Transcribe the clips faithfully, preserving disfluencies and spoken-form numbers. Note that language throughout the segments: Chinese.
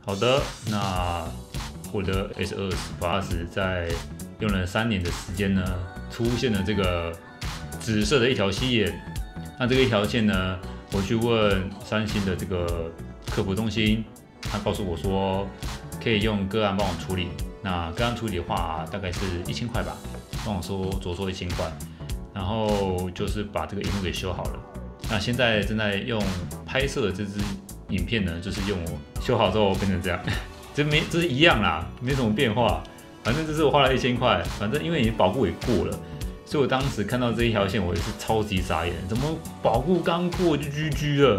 好的，那我的 S 二十 Plus 在用了三年的时间呢，出现了这个紫色的一条线眼。那这个一条线呢，我去问三星的这个客服中心，他告诉我说可以用个案帮我处理。那个案处理的话，大概是一千块吧，帮我说着收一千块，然后就是把这个荧幕给修好了。那现在正在用拍摄的这支影片呢，就是用我修好之后变成这样，这没这是一样啦，没什么变化。反正这是我花了一千块，反正因为你保固也过了，所以我当时看到这一条线，我也是超级傻眼，怎么保固刚过就 G G 了？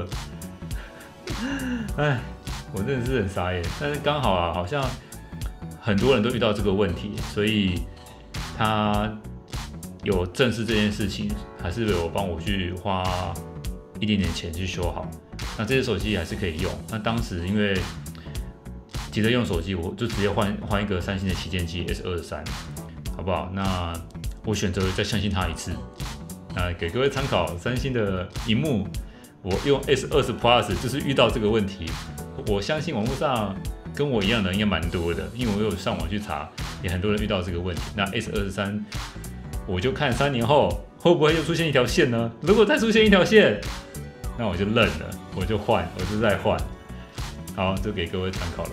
哎，我真的是很傻眼。但是刚好啊，好像很多人都遇到这个问题，所以他有正视这件事情，还是有帮我去花一点点钱去修好。那这些手机还是可以用。那当时因为急着用手机，我就直接换换一个三星的旗舰机 S 二十三，好不好？那我选择再相信它一次。那给各位参考，三星的萤幕，我用 S 二十 Plus 就是遇到这个问题。我相信网络上跟我一样的应该蛮多的，因为我有上网去查，也很多人遇到这个问题。那 S 二十三，我就看三年后会不会又出现一条线呢？如果再出现一条线，那我就认了，我就换，我就再换。好，就给各位参考了。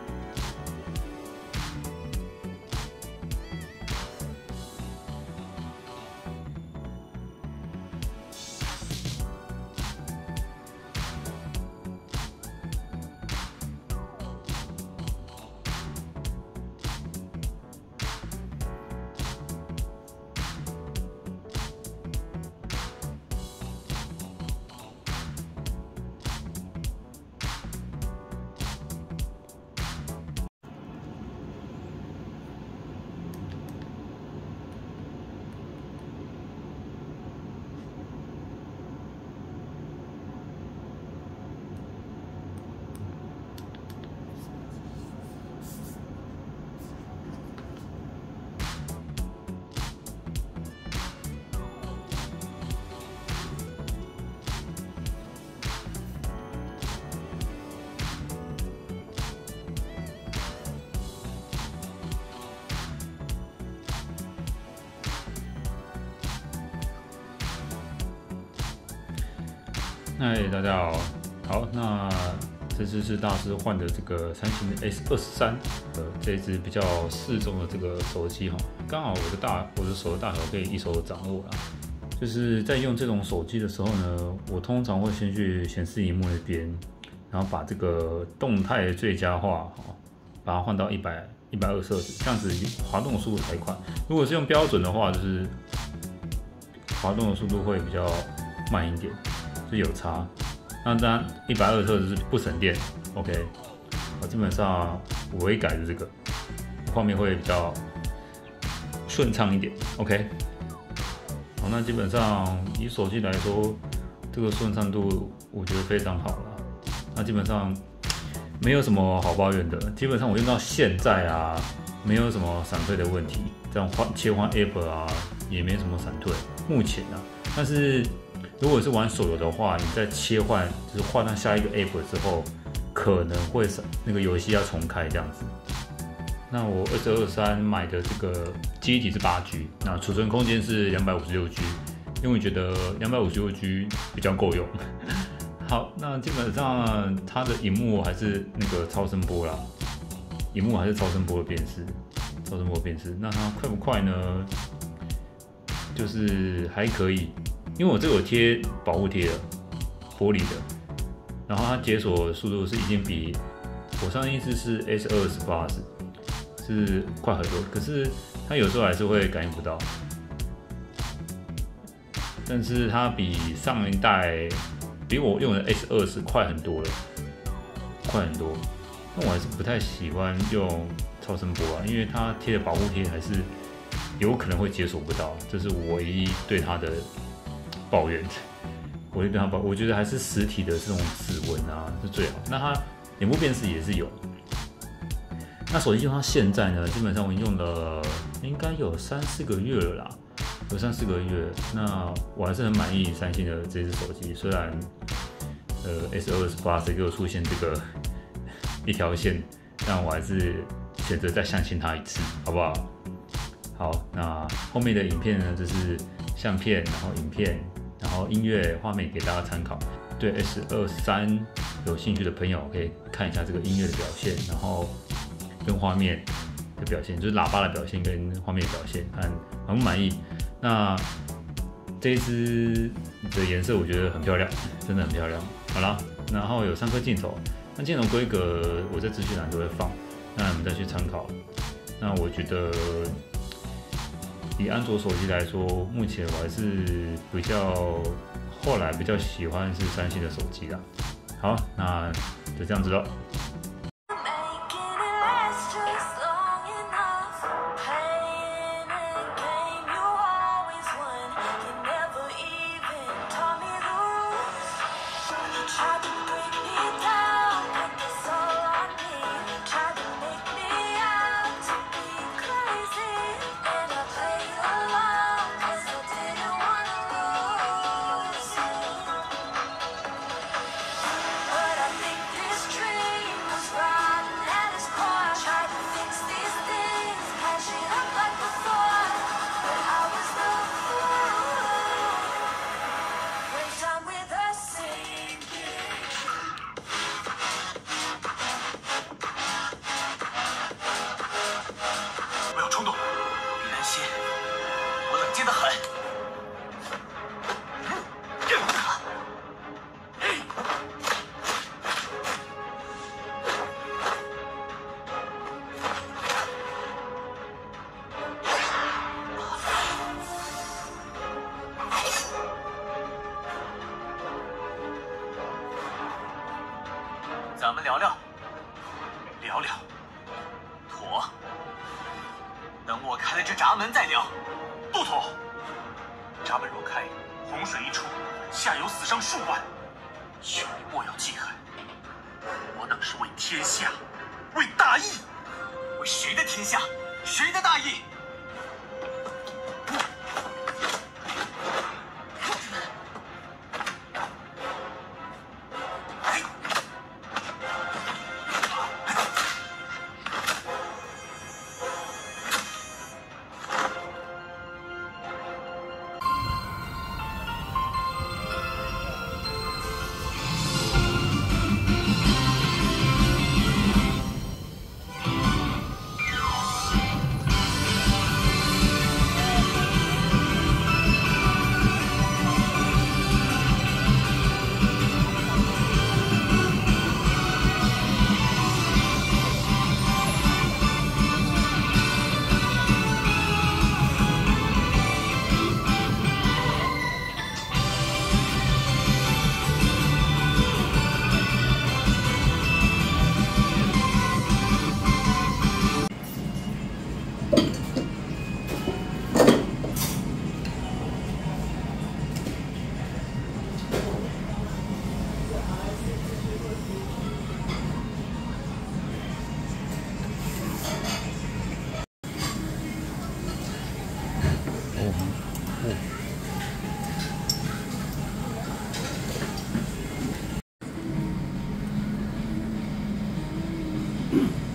嗨，大家好，好，那这次是大师换的这个三星的 S 二十三，呃，这一支比较适中的这个手机哈，刚好我的大我的手的大小可以一手掌握啦。就是在用这种手机的时候呢，我通常会先去显示萤幕那边，然后把这个动态最佳化哈，把它换到一百一百二十赫兹，这样子滑动的速度才快。如果是用标准的话，就是滑动的速度会比较慢一点。是有差，那当然一百二十赫兹是不省电 ，OK， 我基本上我会改的这个，画面会比较顺畅一点 ，OK， 好，那基本上以手机来说，这个顺畅度我觉得非常好了，那基本上没有什么好抱怨的，基本上我用到现在啊，没有什么闪退的问题，这样换切换 App 啊也没什么闪退，目前啊，但是。如果是玩手游的话，你在切换就是换到下一个 app 之后，可能会那个游戏要重开这样子。那我 S 二十三买的这个记忆体是八 G， 那储存空间是两百五十六 G， 因为觉得两百五十六 G 比较够用。好，那基本上它的萤幕还是那个超声波啦，萤幕还是超声波的辨识，超声波的辨识。那它快不快呢？就是还可以。因为我这个有贴保护贴的，玻璃的，然后它解锁速度是已经比我上一支是 S 二十 Plus 是快很多，可是它有时候还是会感应不到，但是它比上一代比我用的 S 二十快很多了，快很多。但我还是不太喜欢用超声波啊，因为它贴的保护贴还是有可能会解锁不到，这是我唯一对它的。抱怨，我就对它抱，我觉得还是实体的这种指纹啊是最好。那它脸部辨识也是有。那手机用到现在呢，基本上我用了应该有三四个月了啦，有三四个月。那我还是很满意三星的这只手机，虽然呃 S 二十 Plus 给我出现这个一条线，但我还是选择再相信他一次，好不好？好，那后面的影片呢，就是相片，然后影片，然后音乐、画面给大家参考。对 S 二三有兴趣的朋友可以看一下这个音乐的表现，然后跟画面的表现，就是喇叭的表现跟画面的表现，看满不满意。那这一支的颜色我觉得很漂亮，真的很漂亮。好啦，然后有三颗镜头，那镜头规格我在资讯栏都会放，那你们再去参考。那我觉得以安卓手机来说，目前我还是比较后来比较喜欢是三星的手机啦。好，那就这样子咯。 咱们聊聊，聊聊，妥。等我开了这闸门再聊。不妥。闸门若开，洪水一出，下游死伤数万，兄弟莫要记恨。我等是为天下，为大义。为谁的天下？谁的大义？ 嗯